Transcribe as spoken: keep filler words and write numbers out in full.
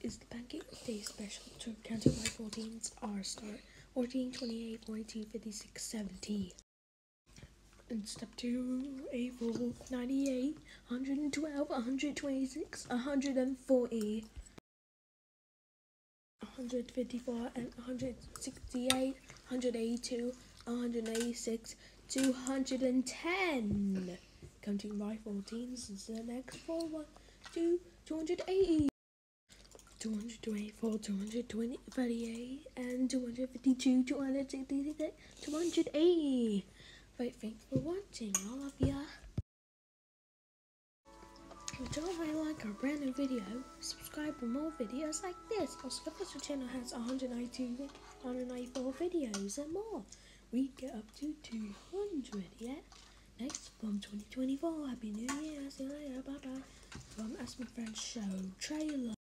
is the Pancake Day special to counting by fourteens are start fourteen, twenty-eight, forty-two, fifty-six, seventy. And step two, A four, ninety-eight, one hundred twelve, one hundred twenty-six, one hundred forty, one hundred fifty-four, and one hundred sixty-eight, one hundred eighty-two, one hundred eighty-six, two hundred ten. Counting by fourteens is the next four. one, two, two hundred eighty. two hundred twenty-four, two hundred twenty, thirty-eight, and two hundred fifty-two, two hundred sixty-six, two hundred eighty. Right, thanks for watching, all of ya. If you don't like our brand new video, subscribe for more videos like this. Also, the official channel has one hundred ninety-two, one hundred ninety-four videos and more. We get up to two hundred, yeah? Next, from twenty twenty-four, Happy New Year, see you later, bye bye. From Ask My Friends Show trailer.